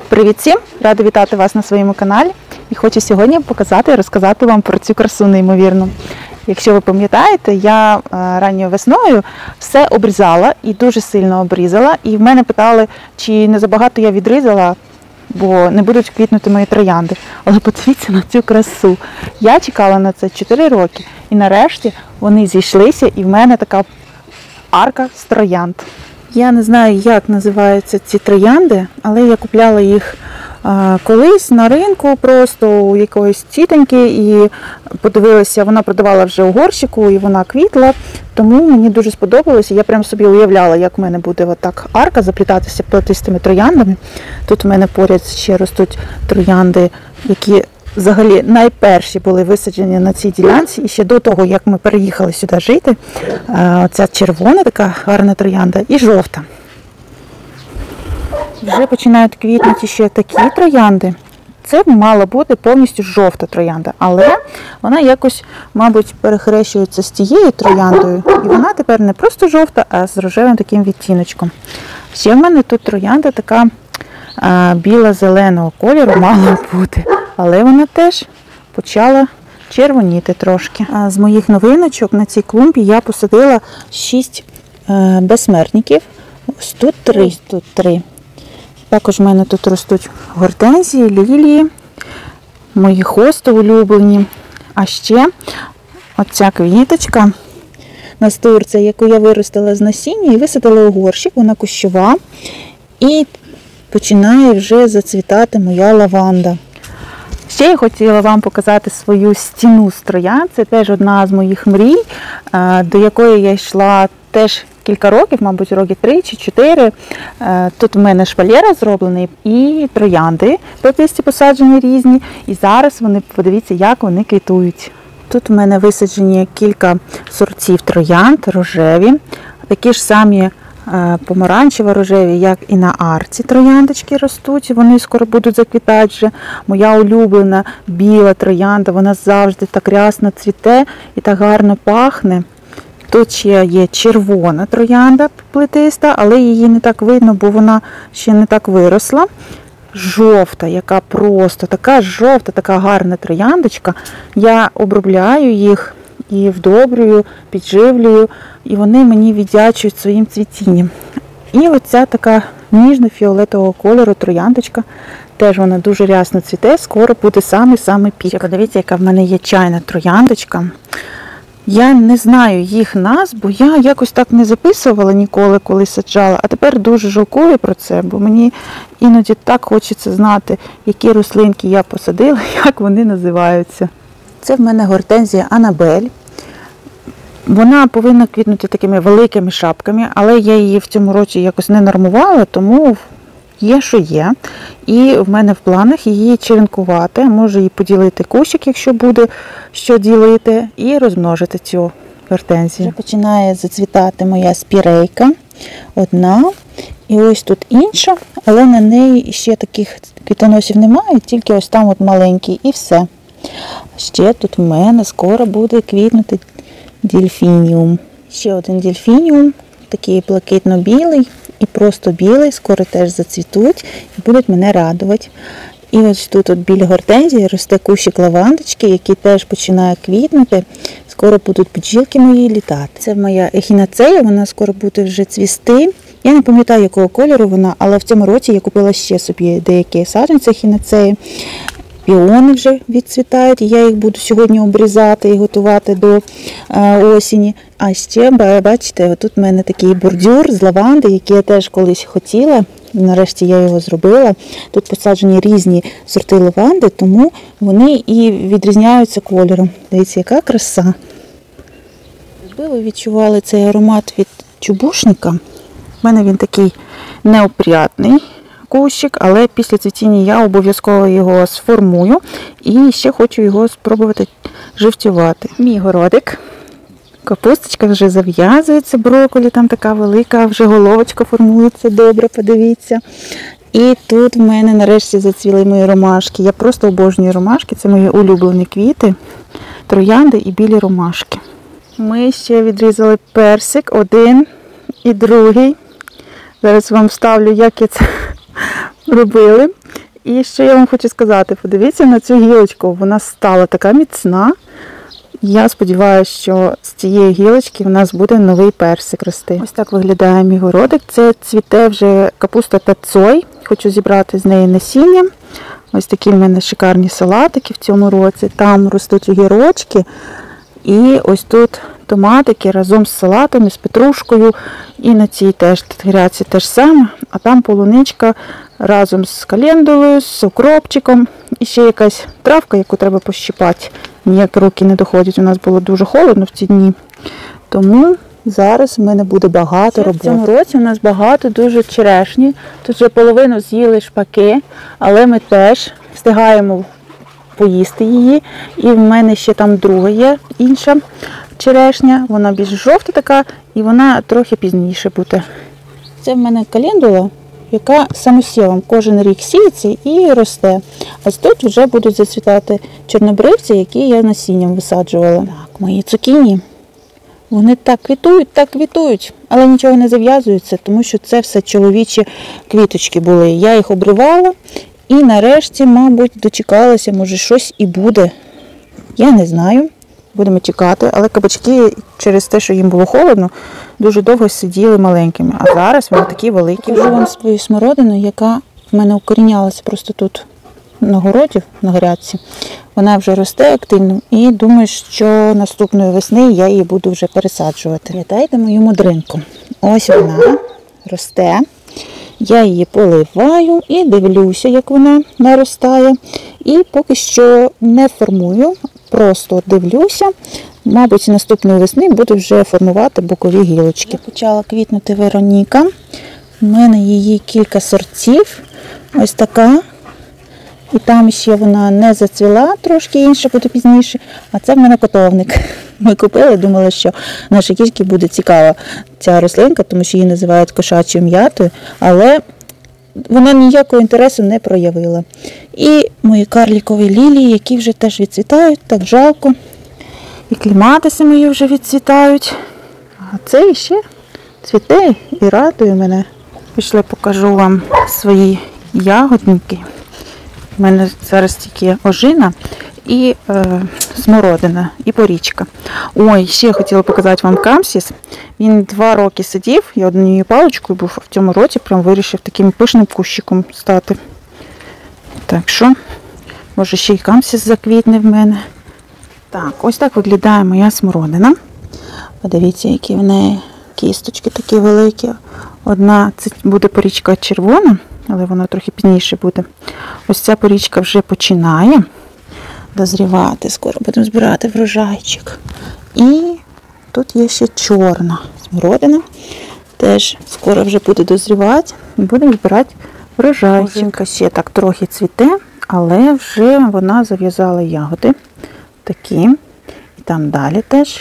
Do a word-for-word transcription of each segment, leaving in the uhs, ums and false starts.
Привіт всім! Рада вітати вас на своєму каналі. І хочу сьогодні показати і розказати вам про цю красу неймовірну. Якщо ви пам'ятаєте, я ранньою весною все обрізала і дуже сильно обрізала. І в мене питали, чи не забагато я відрізала, бо не будуть квітнути мої троянди. Але подивіться на цю красу. Я чекала на це чотири роки. І нарешті вони зійшлися, і в мене така арка з троянд. Я не знаю, як називаються ці троянди, але я купляла їх а, колись на ринку, просто у якоїсь тітоньки, і подивилася, вона продавала вже у горщику, і вона квітла, тому мені дуже сподобалося. Я прям собі уявляла, як в мене буде отак арка заплітатися плетистими трояндами. Тут в мене поряд ще ростуть троянди, які взагалі найперші були висаджені на цій ділянці. І ще до того, як ми переїхали сюди жити, оця червона така гарна троянда і жовта. Вже починають квітнути ще такі троянди. Це мала бути повністю жовта троянда, але вона якось, мабуть, перехрещується з тією трояндою. І вона тепер не просто жовта, а з рожевим таким відтіночком. Ще в мене тут троянда така біла-зеленого кольору мала бути. Але вона теж почала червоніти трошки. А з моїх новиночок на цій клумбі я посадила шість е, безсмертників. Ось тут три. Тут три. Також в мене тут ростуть гортензії, лілії, мої хости улюблені. А ще оця квіточка настурця, яку я виростила з насіння і висадила у горщик, вона кущова. І починає вже зацвітати моя лаванда. Ще я хотіла вам показати свою стіну з троянд. Це теж одна з моїх мрій, до якої я йшла теж кілька років, мабуть, роки три чи чотири. Тут в мене шпалєра зроблений і троянди плетисті посаджені різні. І зараз вони, подивіться, як вони квітують. Тут в мене висаджені кілька сортів троянд, рожеві, такі ж самі помаранчево-рожеві, як і на арці трояндочки ростуть, вони скоро будуть заквітати вже. Моя улюблена біла троянда, вона завжди так рясно цвіте і так гарно пахне. Тут ще є червона троянда плетиста, але її не так видно, бо вона ще не так виросла. Жовта, яка просто така жовта, така гарна трояндочка. Я обробляю їх і вдобрюю, підживлюю, і вони мені віддячують своїм цвітінням. І оця така ніжно-фіолетового кольору трояндочка, теж вона дуже рясно цвіте, скоро буде саме-саме пік. Подивіться, яка в мене є чайна трояндочка. Я не знаю їх назв, бо я якось так не записувала ніколи, коли саджала, а тепер дуже жалкую про це, бо мені іноді так хочеться знати, які рослинки я посадила, як вони називаються. Це в мене гортензія Анабель. Вона повинна квітнути такими великими шапками, але я її в цьому році якось не нормувала, тому є, що є. І в мене в планах її черенкувати, може її поділити кущик, якщо буде що ділити, і розмножити цю гортензію. Вже починає зацвітати моя спірейка. Одна. І ось тут інша, але на неї ще таких квітоносів немає, тільки ось там от маленький і все. Ще тут в мене скоро буде квітнути дельфініум. Ще один дельфініум, такий блакитно-білий і просто білий, скоро теж зацвітуть і будуть мене радувати. І ось тут от біля гортензії росте кущик лавандочки, який теж починає квітнути. Скоро будуть бджілки мої літати. Це моя ехінацея, вона скоро буде вже цвісти. Я не пам'ятаю, якого кольору вона, але в цьому році я купила ще собі деякі саджанці ехінацеї. Піони вже відцвітають, і я їх буду сьогодні обрізати і готувати до е, осені. А ще, бачите, тут в мене такий бордюр з лаванди, який я теж колись хотіла. Нарешті я його зробила. Тут посаджені різні сорти лаванди, тому вони і відрізняються кольором. Дивіться, яка краса. Якби ви відчували цей аромат від чубушника, в мене він такий неопрятний кущик, але після цвітіння я обов'язково його сформую і ще хочу його спробувати живцювати. Мій городик. Капусточка вже зав'язується, брокколі там така велика, вже головочка формується добре, подивіться. І тут в мене нарешті зацвіли мої ромашки. Я просто обожнюю ромашки, це мої улюблені квіти, троянди і білі ромашки. Ми ще відрізали персик, один і другий. Зараз вам вставлю, як я це робили. І що я вам хочу сказати, подивіться на цю гілочку, вона стала така міцна. Я сподіваюся, що з цієї гілочки в нас буде новий персик рости. Ось так виглядає мій городик. Це цвіте вже капуста тацой. Хочу зібрати з неї насіння. Ось такі в мене шикарні салатики в цьому році. Там ростуть огірочки. І ось тут томатики разом з салатами, з петрушкою. І на цій теж грядці теж саме. А там полуничка разом з календулою, з укропчиком. І ще якась травка, яку треба пощипати. Ніяк руки не доходять. У нас було дуже холодно в ці дні. Тому зараз в мене буде багато роботи. В цьому році у нас багато дуже черешні. Тут вже половину з'їли шпаки, але ми теж встигаємо поїсти її. І в мене ще там друга є, інша черешня. Вона більш жовта така і вона трохи пізніше буде. Це в мене календула, яка самосівом кожен рік сіється і росте. А тут вже будуть зацвітати чорнобривці, які я насінням висаджувала. Так, мої цукіні, вони так квітують, так квітують, але нічого не зав'язується, тому що це все чоловічі квіточки були. Я їх обривала і нарешті, мабуть, дочекалася, може щось і буде. Я не знаю. Будемо чекати, але кабачки через те, що їм було холодно, дуже довго сиділи маленькими. А зараз вони такі великі. Покажу вам свою смородину, яка в мене укорінялася просто тут на городі, на грядці. Вона вже росте активно і думаю, що наступної весни я її буду вже пересаджувати. Пам'ятаєте мою мудринку? Ось вона росте. Я її поливаю і дивлюся, як вона наростає. І поки що не формую, просто дивлюся. Мабуть, наступної весни буду вже формувати бокові гілочки. Я почала квітнути Вероніка. У мене її кілька сортів. Ось така. І там ще вона не зацвіла, трошки інша буде пізніше. А це в мене котовник. Ми купили, думали, що нашій кішці буде цікава ця рослинка, тому що її називають кошачою м'ятою, але вона ніякого інтересу не проявила. І мої карлікові лілії, які вже теж відцвітають, так жалко. І кліматиси мої вже відцвітають. А це ще цвіте і радує мене. Пішли, покажу вам свої ягодники. У мене зараз тільки ожина і е, смородина, і порічка. Ой, ще я хотіла показати вам камсіс. Він два роки сидів, я однією паличкою був, а в цьому році прям вирішив таким пишним кущиком стати. Так що, може ще й камсіс заквітне в мене. Так, ось так виглядає моя смородина. Подивіться, які в неї кісточки такі великі. Одна, це буде порічка червона, але вона трохи пізніше буде. Ось ця порічка вже починає дозрівати. Скоро будемо збирати врожайчик. І тут є ще чорна смородина. Теж скоро вже буде дозрівати. І будемо збирати врожайчик. Ожинка ще так трохи цвіте, але вже вона зав'язала ягоди. Такі. І там далі теж.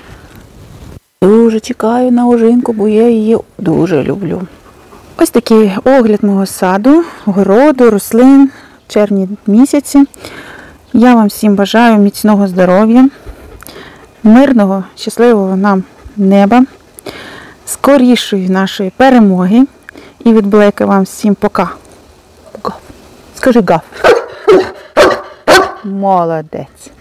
Дуже чекаю на ожинку, бо я її дуже люблю. Ось такий огляд мого саду, городу, рослин в червні місяці. Я вам всім бажаю міцного здоров'я, мирного, щасливого нам неба, скорішої нашої перемоги. І від Блейка вам всім пока. Пока. Скажи гав. Молодець.